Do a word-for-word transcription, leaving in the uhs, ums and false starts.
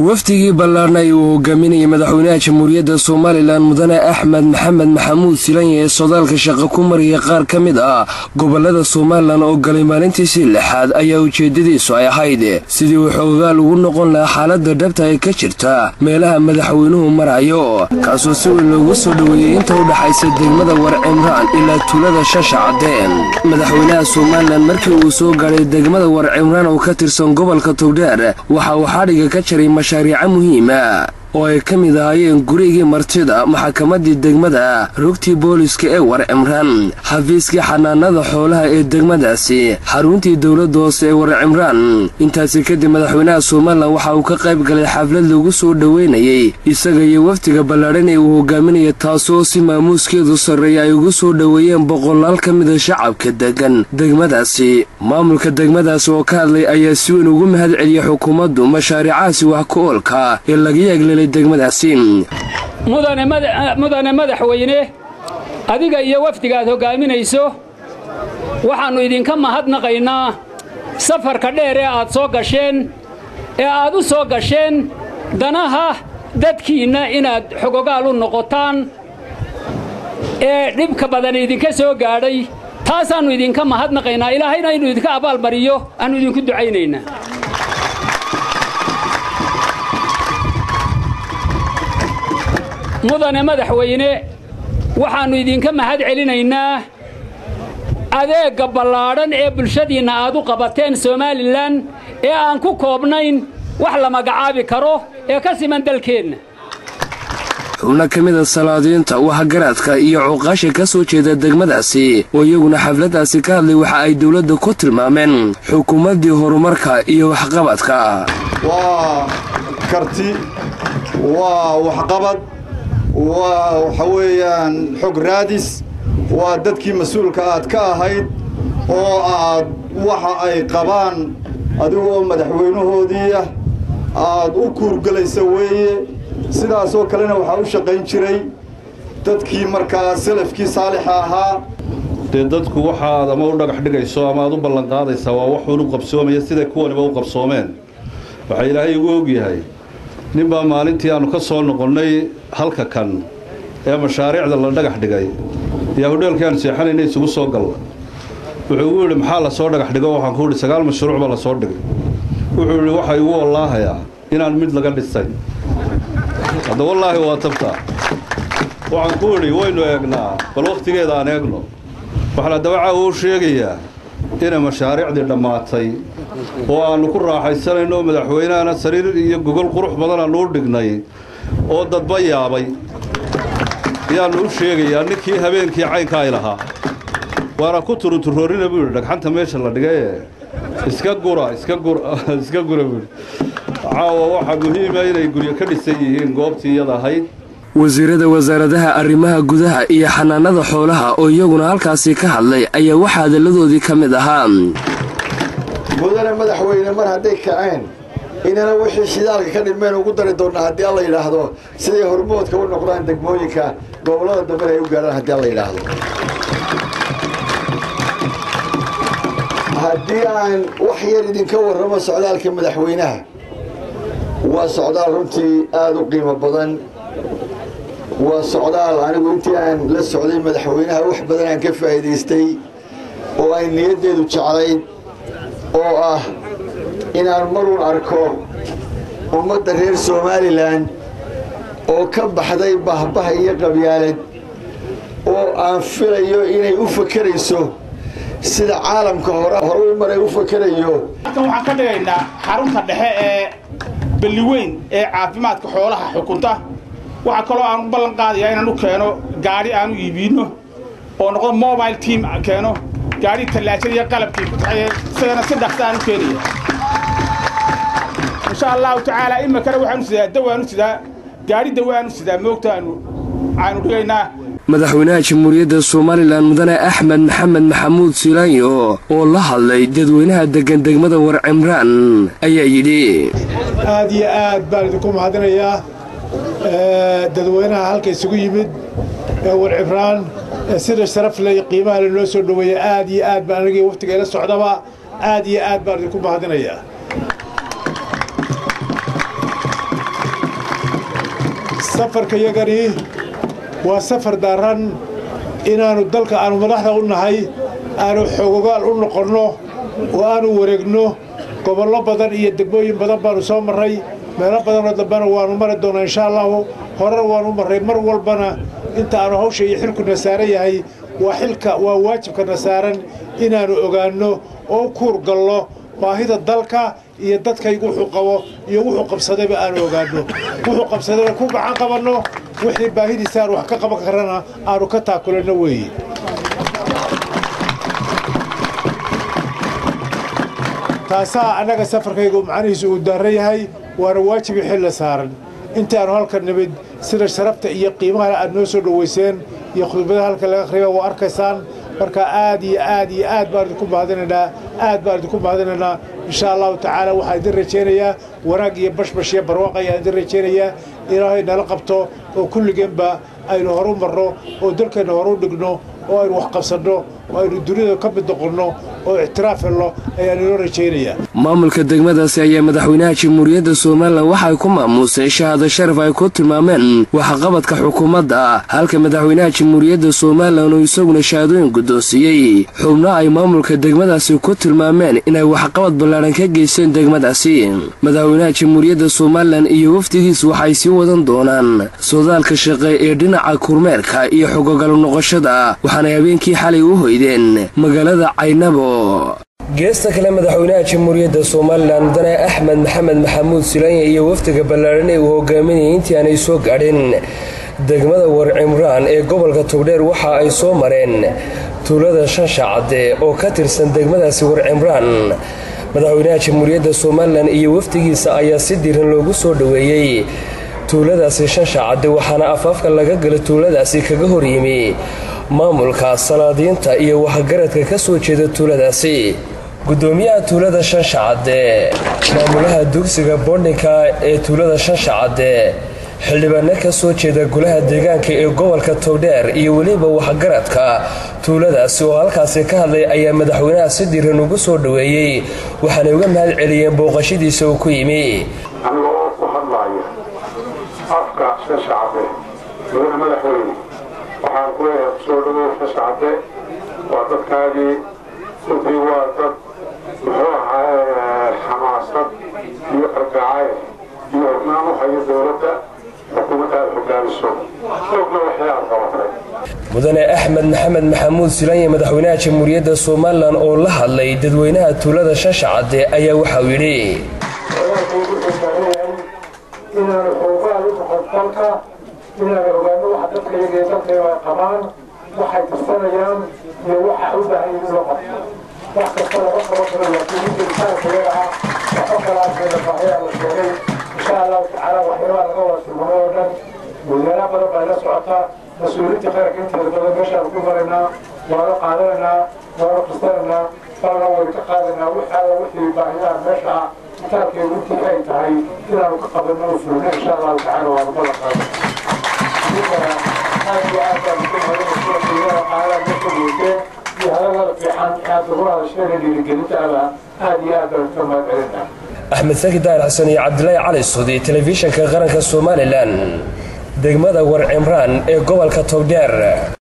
waftigii ballaarnay uu hogaaminayay madaxweynaha jamhuuriyadda Soomaaliland mudane Axmed Maxamed Maxamuud Silaanye ee sodaalka shaqo ku mariyay qaar ka mid ah gobolada Soomaaliland oo galay maalintiisii lixaad ayaa ujeedadiisu ay ahayd sidii uu xoogaal ugu noqon lahaa xaaladda dhabta ee ka jirta meelaha madaxweynuhu marayo kaasoo si weyn loogu soo dhaweeyay inta u dhaxaysa degmada Warcimraan ilaa tuulada Shashacadeen. madaxweynaha Soomaaliland markii uu soo gaaray degmada Warcimraan oo ka tirsan gobolka Togdheer waxa uu xadhiga ka jaray mashaariic muhiima oo ay ka mid ahaayeen gurigii martida maxakamadii degmada rugtii booliska ee Warcimraan xafiiskii xanaanada xoolaha ee degmadaasi xaruntii dawladda hoose ee Warcimraan. intaasi kadib madaxweynaha Soomaaliland waxa uu ka qayb galay xaflad lagu soo dhaweynayay isaga iyo waftiga ballaaran ee uu hogaaminayay taasoo si maamuuskeedu sarreeya ay ugu soo dhaweeyeen boqolaal ka mid ah shacabka degan degmadaasi. maamulka degmadaasi oo ka hadlay ayaa si weyn ugu mahad celiyay xukuumaddu mashaariicaasi wax ku oolka ee laga yeeglay degmadaasi. mudane mudane madaxweyne adiga iyo wafdigaad hogaaminayso waxaanu idinka mahadnaqaynaa safarka dheer ee aad soo gasheen ee aad u soo gasheen danaha dadkiinna inaad xogogaal u noqotaan ee dhibka badan idinka soo gaadhay. taasaannu idinka mahadnaqaynaa, ilaahayna inuu idinka abaalmariyo aanu idinku ducaynaynaa. mudane madaxweyne waxaannu idinka mahad celinaynaa adeegga ballaadhan ee bulshadiinna aad u qabateen Soomaaliland ee aan ku koobnayn wax la magacaabi karo ee ka siman dalkeenna. xubno ka mid ah salaadiinta waxgaradka iyo cuqaasha ka soo jeeda degmadaasi oo iyaguna xafladaasi ka hadlay waxa ay dawladda ku tilmaameen xukuumaddii horumarka iyo waxqabadka. waa karti waa waxqabad waxa weeyaan xog raadis waa dadkii mas'uulka aad ka ahayd oo aad waxa ay qabaan adigu oo madaxweynahoodii ah aad u kuurgalaysa weeye. sidaasoo kalena waxaa u shaqayn jiray dadkii markaa salafkii saalixa ahaa. dee dadku waxaad ama u dhagax dhigayso ama aad u ballan qaadaysaa waa waxuun u qabsoomaya sida kuwaniba u qabsoomeen. waxaa ilaahay ugu ogyahay ninbaa maalintii aanu ka soo noqonnay halka kan ee mashaariicda la dhagax dhigay iyo hodheelkii aan seexanaynay isugu soo galla. wuxuu ugu yidhi maxaa la soo dhagax dhigo? waxaan ku yidhi sagaal mashruuc baa la soo dhigay. wuxuu yidhi waxaa igu wallaahayaa inaan mid laga dhisay. hadda wallaahi waa tabtaa. waxaan ku yidhi waynu eegnaa bal wakhtigeeda aan eegno. waxaan haddaba caawa u sheegayaa inay mashaariicdii dhammaatay oo aannu ku raaxaysanayno madaxweynahana sariir iyo gogol qurux badan aannu u dhignay oo dadba yaabay ayaannu u sheegayaa ninkii habeenkii caynka ay lahaa. waana ku turuturoorina buu yidhi dhagxanta meesha la dhigaye iska gura iska gura iska gura buu caawa waxaa muhiima inay guryo ka dhisan yihiin goobtii iyada ahayd. wasiirada wasaaradaha arrimaha gudaha iyo xanaanada xoolaha oo iyaguna halkaasi ka hadlay ayaa waxa hadalladoodii ka mid ahaa mudane madaxweyne mar hadday kaceen inana wixii shidaalka ka dhimeen ugu dari doonnaa haddii alla yidhaahdo siday hormoodka u noqdaan degmooyinka gobollada dambe ay u gaadhaan haddii alla yidhaahdo. haddii aan wax yar idinka warramo socdaalka madaxweynaha waa socdaal runtii aad u qiimo badan. waa socdaal anigu intii aan la socday madaxweynaha wax badan aan ka faa'iidaystay oo ay niyaddeedu jeclayd oo ah inaan maruun arko ummadda reer Soomaaliland oo ka baxday bahbaha iyo qabyaalad oo aan filayo inay u fakarayso sida caalamka hore hore u maray u fakarayo. waxaan ka dhigaynaa xarunta dhexe ee balliweyn ee caafimaadka xoolaha xukunta. waxaa kaloo aan u ballan qaadayaa inaan u keeno gaari aan u iibino oo noqdo mobile team keeno gaari tallaajada iyo qalabkii isagana si dhaqsa aan u keenaya insha allahu tacaala. imakana waxaanu sidaa dawaanu sidaa gaari dawaanu sidaa moogta aanu aanu dhigaynaa. madaxweynaha jamhuuriyadda Soomaaliland mudane Axmed Maxamed Maxamuud Silaanye oo la hadlay dadweynaha degan degmada Warcimraan ayaa yidhi aad iyo aad baan idinku mahadinayaa dadweynaha halka isugu yimid ee Warcimraan sida sharaf leh qiimaha loo soo dhaweeyay. aad iyo aad baan aniga waqtiga ila socdaba aad iyo aad baan idinku mahadinayaa. safarka yagani waa safar daaran inaanu dalka aanu madaxda u nahay aanu xogogaal u noqonno oo aanu wareegno gobollo badan iyo degmooyin badan baanu soo marray meelo badanoo dambena waanu mari doonaa insha allahu horena waanu marray mar walbana inta aanu hawsha iyo xilkuna saaran yahay waa xilka waa waajibkana saaran inaanu ogaanno oo kuur gallo baahida dalka iyo dadkaygu wuxuu qabo iyo wuxuu qabsadayba aanu ogaanno wuxuu qabsadayna ku gacan qabanno wixii baahidiisa aan wax ka qaban karana aanu ka taakulanno weeye taasaa annaga safarkaygu macnihiisu uu daaran yahay waana waajibii xilla saaran intii aanu halka nimid sida sharafta iyo qiimaha aad noo soo dhowayseen iyo khudbadaha halka laga akhriya waa arkaysaan marka aad iyo aad iyo aad baan idinku mahadinaynaa aad baan idinku mahadinaynaa insha allahu tacaala waxaan idin rajaynayaa wanaag iyo bashbash iyo barwaaq ayaan idin rajaynayaa ilaahay nala qabto oo kulligeenba aynu horu marno oo dalkeenna horu dhigno oo aynu wax qabsanno oo aynu dunida ka mid noqonno oo ictiraaf helno ayaan inoo rajaynayaa maamulka degmadaasi ayaa madaxweynaha jamhuuriyadda somalilan waxay ku maamuusay shahaado sharaf ay ku tilmaameen waxqabadka xukuumadda halka madaxweynaha jamhuuriyadda somalilan uu isaguna shahaadooyin guddoonsiiyey xubno ay maamulka degmadaasi ku tilmaameen inay waxqabad ballaadhan ka geysteen degmadaasi madaxweynaha jamhuuriyadda somalilan iyo wafdigiis waxay sii wadan doonaan sodaalka shaqe ee dhinaca kormeerka iyo xogogalu noqoshada waxaanay habeenkii xalay u hoydeen magaalada caynabo geesta kale madaxweynaha jamhuuriyadda somalilan mudane axmed maxamed maxamuud silanye iyo wafdiga ballaadhan ee uu hogaaminayay intii aanay soo gaadhin degmada warcimraan ee gobolka togdheer waxa ay soo mareen tuulada shanshacade oo ka tirsan degmadaasi warcimraan madaxweynaha jamhuuriyadda somalilan iyo wafdigiisa ayaa si diiran loogu soo dhoweeyey tuuladaasi shanshacade waxaana afaafka laga gala tuuladaasi kaga hor yimi maamulka salaadiinta iyo waxgaradka ka soo jeeda tuuladaasi gudoomiyaha tuulada shanshacade maamulaha dugsiga boondhinka ee tuulada shanshacade xildhibaano ka soo jeeda golaha deegaanka ee gobolka togdheer iyo weliba waxgaradka tuuladaasi oo halkaasi ka hadlay ayaa madaxweynaha si diiran ugu soo dhoweeyey waxaanay uga mahad celiyeen booqashadiisa uu ku yimi afka shanshacade madaxa madaxweyne waxaan ku leeyahay soo dhawow shanshacade waa dadkaagii runtii waa dad muxuu ahaa xamaasad iyo argacay iyo hoggaan u hayo dowladda xukuumadda aad hogaamiso xoogna waxay aad qabatay mudane axmed maxamed maxamuud silanye madaxweynaha jamhuuriyadda somalilan oo la hadlay dadweynaha tuulada shanshacade ayaa waxauu yidhi inaanu xoogaal u noqon dalka inaanu ogaano waxa dadka iyaga ee dalkayga ay qabaan waxay tirsanayaan iyo waxa u baahan yihiin loo qabto wax kasta laga qaban karo laakiin inta insaankayaga ah waxo kalaaskeeda baahiyaa la sheegay insha allahu tacaala waxyaabaa laga wada tilmaamo oo dhan dadweynaha badan baa la socotaa mas-uuliyiinta qaranka inteeda badan meeshaan ku maraynaa waana qaadanaynaa waana qisanaynaa balna way ka qaadaynaa waxaa wixii baahiyaha meesha ah intaankeedu intii ay tahay inaanu ka qabanno oo fulno insha allahu tacaala waanu balan qaado aad iyo aad baan ku marinaysa qaala meesha weydeen iyo hadalada fiican aad ugu hadasheen dhiirigelintaada aad iyo aad baan ka mahad celinaa axmed saki daahir xasan iyo cabdilaahi cali sudi telefishinka qaranka somalilan degmada warcimraan ee gobolka togdheer.